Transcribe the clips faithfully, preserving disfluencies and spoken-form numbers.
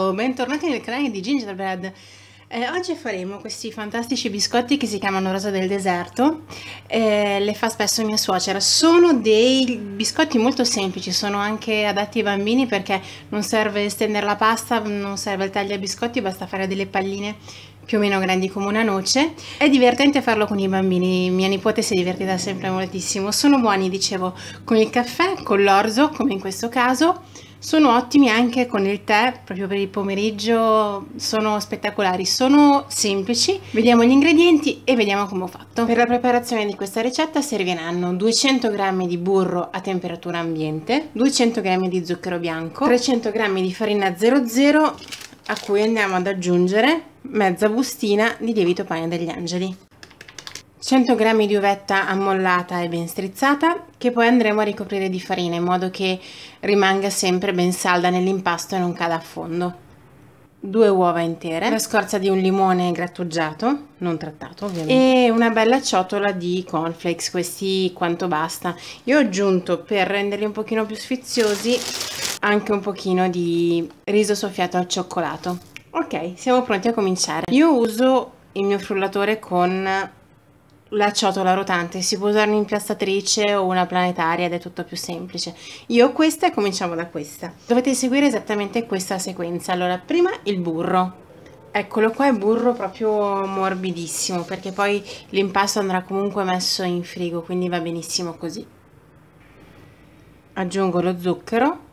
Ciao, bentornati nel canale di Gingerbread. Eh, oggi faremo questi fantastici biscotti che si chiamano Rosa del Deserto. Eh, le fa spesso mia suocera. Sono dei biscotti molto semplici, sono anche adatti ai bambini perché non serve stendere la pasta, non serve il tagliabiscotti, basta fare delle palline più o meno grandi come una noce. È divertente farlo con i bambini, mia nipote si è divertita sempre moltissimo. Sono buoni, dicevo, con il caffè, con l'orzo, come in questo caso. Sono ottimi anche con il tè, proprio per il pomeriggio, sono spettacolari, sono semplici. Vediamo gli ingredienti e vediamo come ho fatto. Per la preparazione di questa ricetta serviranno duecento grammi di burro a temperatura ambiente, duecento grammi di zucchero bianco, trecento grammi di farina zero zero a cui andiamo ad aggiungere mezza bustina di lievito pane degli angeli, cento grammi di uvetta ammollata e ben strizzata che poi andremo a ricoprire di farina in modo che rimanga sempre ben salda nell'impasto e non cada a fondo, due uova intere, la scorza di un limone grattugiato, non trattato ovviamente, e una bella ciotola di cornflakes, questi quanto basta. Io ho aggiunto, per renderli un pochino più sfiziosi, anche un pochino di riso soffiato al cioccolato. Ok, siamo pronti a cominciare. Io uso il mio frullatore con la ciotola rotante, si può usare un'impiastatrice o una planetaria ed è tutto più semplice. Io ho questa e cominciamo da questa. Dovete seguire esattamente questa sequenza. Allora, prima il burro. Eccolo qua, è burro proprio morbidissimo perché poi l'impasto andrà comunque messo in frigo, quindi va benissimo così. Aggiungo lo zucchero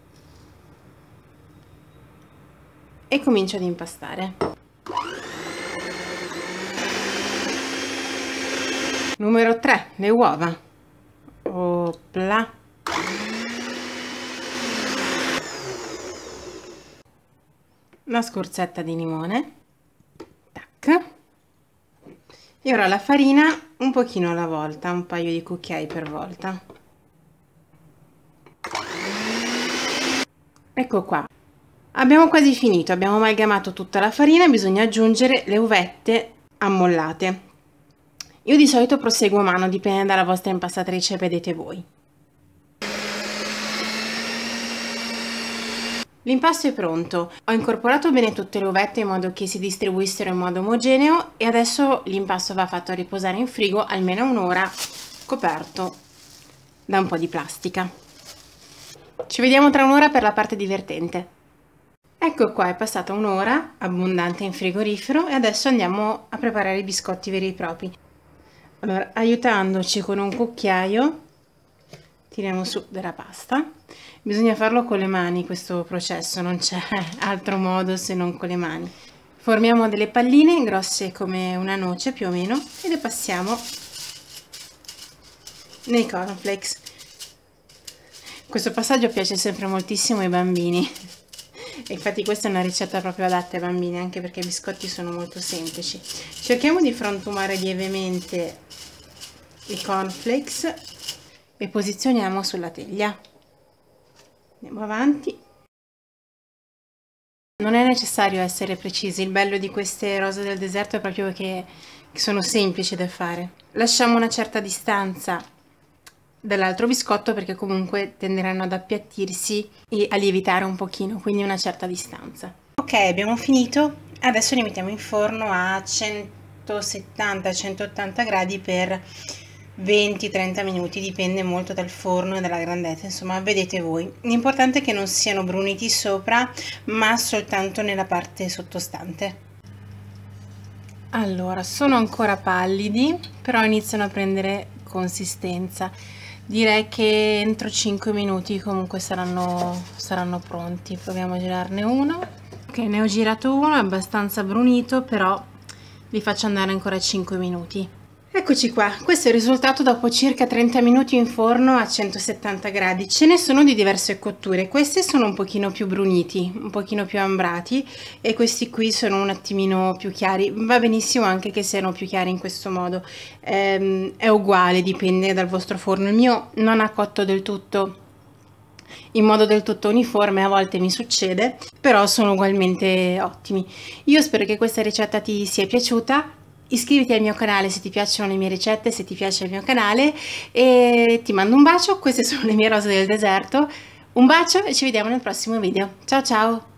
e comincio ad impastare. Numero tre, le uova. Opla. La scorzetta di limone. Tac. E ora la farina un pochino alla volta, un paio di cucchiai per volta. Ecco qua. Abbiamo quasi finito, abbiamo amalgamato tutta la farina, bisogna aggiungere le uvette ammollate. Io di solito proseguo a mano, dipende dalla vostra impastatrice, vedete voi. L'impasto è pronto. Ho incorporato bene tutte le uvette in modo che si distribuissero in modo omogeneo e adesso l'impasto va fatto riposare in frigo almeno un'ora, coperto da un po' di plastica. Ci vediamo tra un'ora per la parte divertente. Ecco qua, è passata un'ora abbondante in frigorifero e adesso andiamo a preparare i biscotti veri e propri. Allora, aiutandoci con un cucchiaio, tiriamo su della pasta. Bisogna farlo con le mani questo processo, non c'è altro modo se non con le mani. Formiamo delle palline grosse come una noce più o meno e le passiamo nei cornflakes. Questo passaggio piace sempre moltissimo ai bambini. E infatti questa è una ricetta proprio adatta ai bambini, anche perché i biscotti sono molto semplici. Cerchiamo di frantumare lievemente i cornflakes e posizioniamo sulla teglia. Andiamo avanti. Non è necessario essere precisi, il bello di queste rose del deserto è proprio che, che sono semplici da fare. Lasciamo una certa distanza dall'altro biscotto perché comunque tenderanno ad appiattirsi e a lievitare un pochino, quindi una certa distanza. Ok, abbiamo finito, adesso li mettiamo in forno a centosettanta centottanta gradi per venti trenta minuti, dipende molto dal forno e dalla grandezza, insomma vedete voi. L'importante è che non siano bruniti sopra ma soltanto nella parte sottostante. Allora, sono ancora pallidi però iniziano a prendere consistenza. Direi che entro cinque minuti comunque saranno, saranno pronti. Proviamo a girarne uno. Ok, ne ho girato uno, è abbastanza brunito, però li faccio andare ancora cinque minuti. Eccoci qua, questo è il risultato dopo circa trenta minuti in forno a centosettanta gradi. Ce ne sono di diverse cotture, questi sono un pochino più bruniti, un pochino più ambrati e questi qui sono un attimino più chiari. Va benissimo anche che siano più chiari in questo modo, ehm, è uguale, dipende dal vostro forno. Il mio non ha cotto del tutto in modo del tutto uniforme, a volte mi succede, però sono ugualmente ottimi. Io spero che questa ricetta ti sia piaciuta. Iscriviti al mio canale se ti piacciono le mie ricette, se ti piace il mio canale, e ti mando un bacio. Queste sono le mie rose del deserto. Un bacio e ci vediamo nel prossimo video. Ciao ciao!